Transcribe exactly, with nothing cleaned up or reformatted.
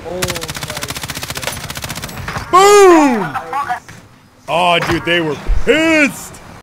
Oh, nicely done. Boom! Nice. Oh, dude, they were pissed.